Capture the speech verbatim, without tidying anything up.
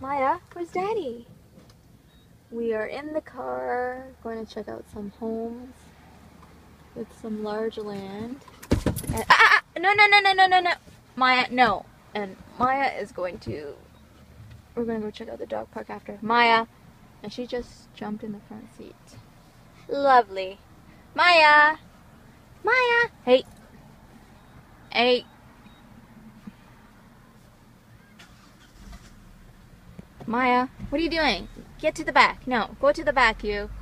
Maya, where's Daddy? We are in the car going to check out some homes with some large land. And, ah, ah, no, no, no, no, no, no, no. Maya, no. And Maya is going to, we're going to go check out the dog park after. Maya, and she just jumped in the front seat. Lovely. Maya. Maya. Hey. Hey. Maya, what are you doing? Get to the back. No, go to the back, you.